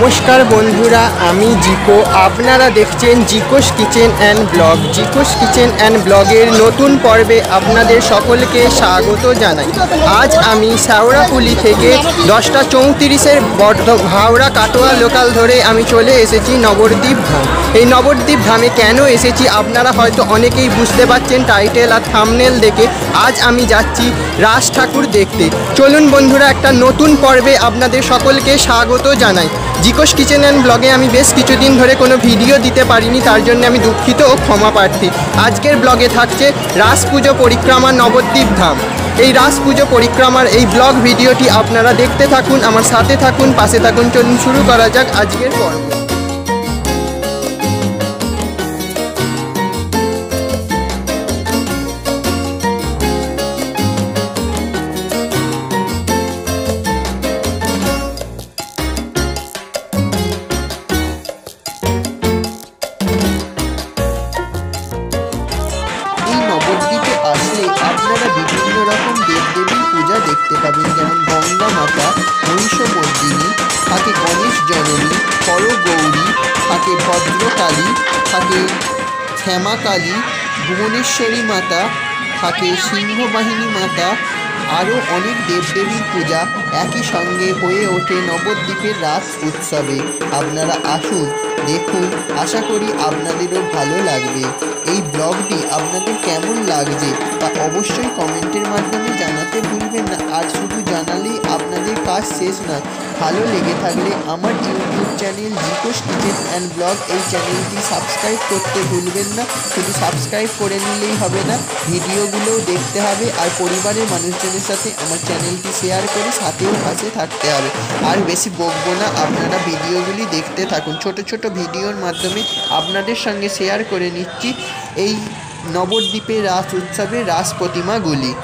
नमस्कार बंधुरा आमी जिको आपनारा देखছেন Zico's kitchen and blog. Zico's kitchen and ब्लगेर नतून पर्वे आपनादेर सकलके स्वागत जानाई। आज आमी शेवड़ाफुली थेके 10टा 34 हावड़ा काटोया लोकाल धरे आमी चले एसेছি नवद्वीप धाम। এই নবদ্বীপ ধামে কেন এসেছি আপনারা হয়তো অনেকেই বুঝতে পারছেন টাইটেল আর থাম্বনেল দেখে। আজ আমি যাচ্ছি রাজ ঠাকুর দেখতে। চলুন বন্ধুরা একটা নতুন পর্বে আপনাদের সকলকে স্বাগত জানাই। জিকোস কিচেন অ্যান্ড ব্লগে আমি বেশ কিছুদিন ধরে কোনো ভিডিও দিতে পারিনি, তার জন্য আমি দুঃখিত ও ক্ষমা প্রার্থী। আজকের ব্লগে থাকছে রাস পুজো পরিক্রমা নবদ্বীপ ধাম। এই রাস পুজো পরিক্রমার এই ব্লগ ভিডিওটি আপনারা দেখতে থাকুন, আমার সাথে থাকুন, পাশে থাকুন। চলুন শুরু করা যাক আজকের পর্ব। নবদ্বীপে আসলে আপনারা বিভিন্ন রকম দেবদেবীর পূজা দেখতে পাবেন, যেমন গঙ্গা মাতা, মহিষমর্দিনী, থাকে গণেশ জননী, হরগৌরী, থাকে ভদ্রকালী, থাকে শ্যামাকালী, ভুবনেশ্বরী মাতা, থাকে সিংহবাহিনী মাতা, আরও অনেক দেবদেবীর পূজা একই সঙ্গে হয়ে ওঠে নবদ্বীপের রাস উৎসবে। আপনারা আসুন, দেখুন, আশা করি আপনাদেরও ভালো লাগবে। এই ব্লগটি আপনাদের কেমন লাগছে তা অবশ্যই কমেন্টের মাধ্যমে জানাতে ভুলবেন না। আর শুধু জানালেই আপনাদের কাজ শেষ নয়, ভালো লেগে থাকলে আমার YouTube channel Zico's kitchen and blog এই চ্যানেলটি সাবস্ক্রাইব করতে ভুলবেন না। শুধু সাবস্ক্রাইব করে নিলেই হবে না, ভিডিওগুলোও দেখতে হবে আর পরিবারের মানুষজনের সাথে আমার চ্যানেলটি শেয়ার করে সাথেও পাশে থাকতে হবে। আর বেশি বকবো না, আপনারা ভিডিওগুলি দেখতে থাকুন। ছোট ছোট ভিডিওর মাধ্যমে আপনাদের সঙ্গে শেয়ার করে নিচ্ছি এই নবদ্বীপের রাস উৎসবের রাস প্রতিমাগুলি।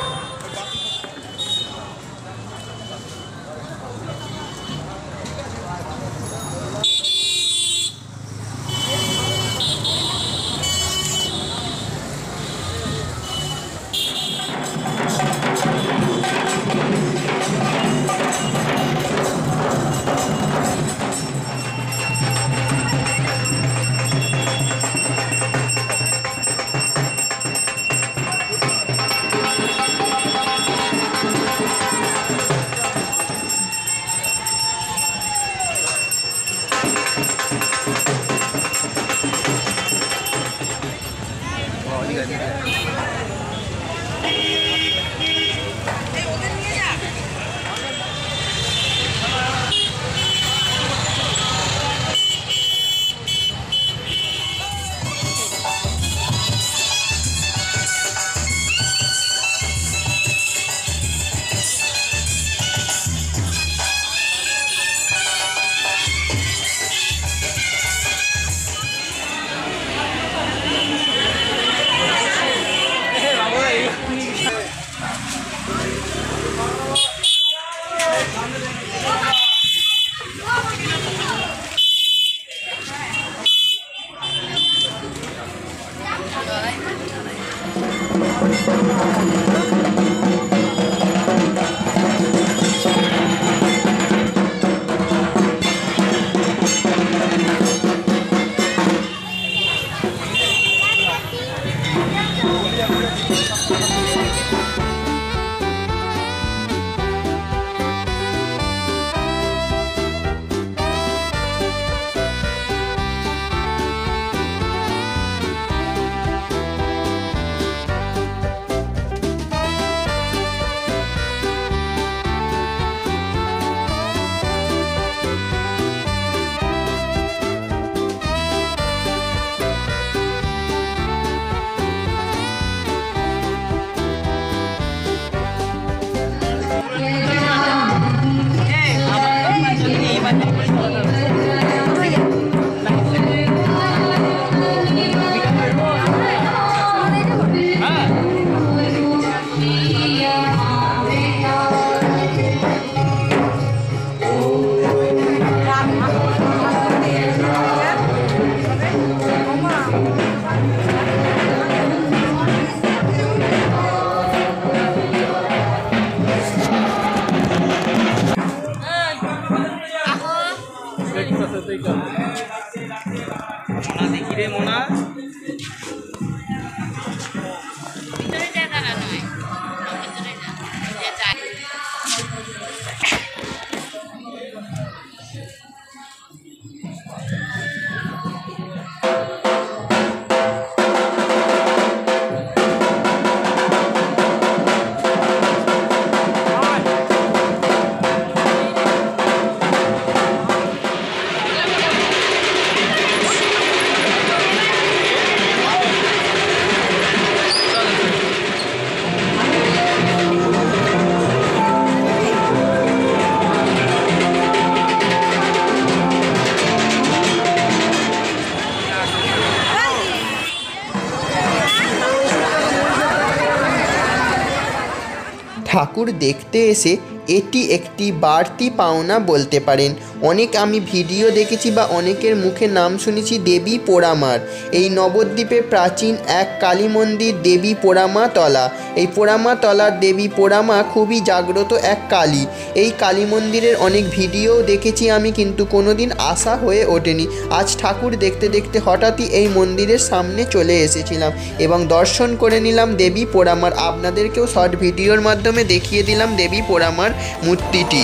ঠাকুর দেখতে এসে এটি একটি বাড়তি পাওনা বলতে পারেন। অনেক আমি ভিডিও দেখেছি বা অনেকের মুখে নাম শুনেছি দেবী পোড়ামার। এই নবদ্বীপে প্রাচীন এক কালী মন্দির দেবী পোড়ামা তলা। এই পোড়ামা তলার দেবী পোড়ামা খুবই জাগ্রত এক কালী। এই কালী মন্দিরের অনেক ভিডিও দেখেছি আমি, কিন্তু কোনোদিন আসা হয়ে ওঠেনি। আজ ঠাকুর দেখতে দেখতে হঠাৎই এই মন্দিরের সামনে চলে এসেছিলাম এবং দর্শন করে নিলাম দেবী পোড়ামার। আপনাদেরকেও শর্ট ভিডিওর মাধ্যমে দেখিয়ে দিলাম দেবী পোড়ামার মূর্তিটি।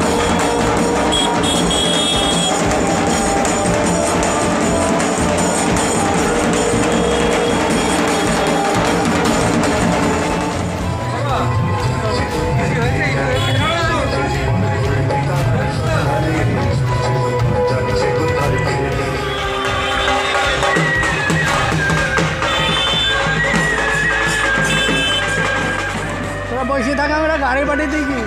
বসে থাকা আমরা গাড়ি পাঠিয়ে দেখি,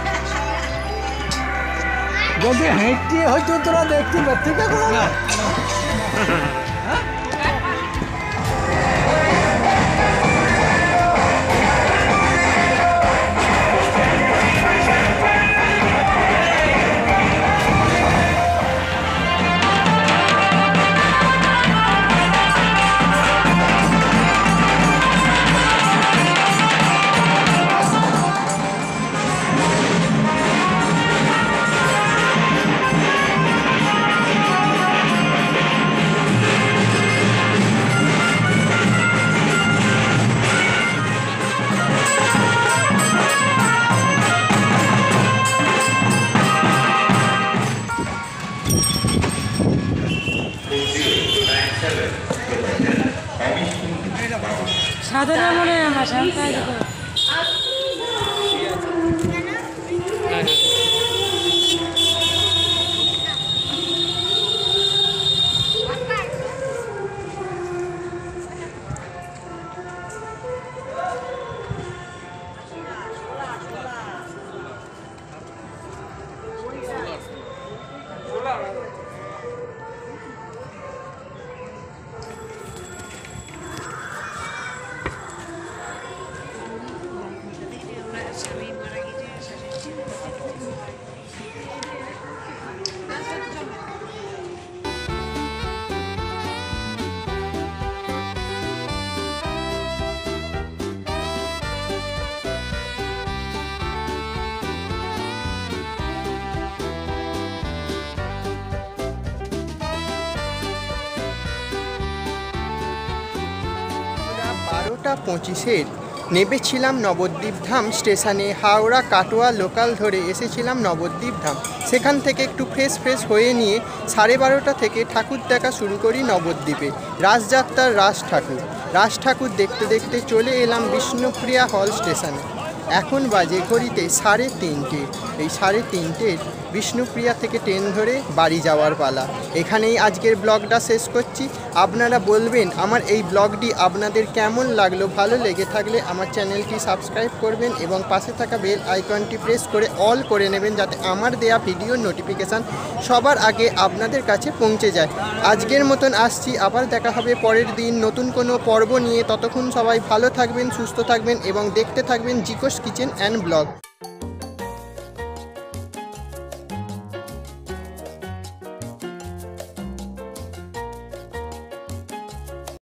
যদি হেঁটে হয়তো তোরা দেখতে পাচ্ছি না। সাধারণ মনে হয় আমার সামনে টা 25-এর নেমেছিলাম নবদ্বীপ ধাম স্টেশনে। হাওড়া কাটোয়া লোকাল ধরে এসেছিলাম নবদ্বীপ ধাম। সেখান থেকে একটু ফ্রেশ হয়ে নিয়ে 12:30 থেকে ঠাকুর দেখা শুরু করি নবদ্বীপে। রাসযাত্রার রাস ঠাকুর দেখতে দেখতে চলে এলাম বিষ্ণুপ্রিয়া হল স্টেশনে। এখন বাজে ঘড়িতে 3:30। এই 3:30-এর বিষ্ণুপ্রিয়া থেকে ট্রেন ধরে বাড়ি যাওয়ার পালা। এখানেই আজকের ব্লগটা শেষ করছি। আপনারা বলবেন আমার এই ব্লগটি আপনাদের কেমন লাগলো। ভালো লেগে থাকলে আমার চ্যানেলটি সাবস্ক্রাইব করবেন এবং পাশে থাকা বেল আইকনটি প্রেস করে অল করে নেবেন, যাতে আমার দেয়া ভিডিওর নোটিফিকেশান সবার আগে আপনাদের কাছে পৌঁছে যায়। আজকের মতন আসছি, আবার দেখা হবে পরের দিন নতুন কোনো পর্ব নিয়ে। ততক্ষণ সবাই ভালো থাকবেন, সুস্থ থাকবেন এবং দেখতে থাকবেন জিকোস কিচেন অ্যান্ড ব্লগ।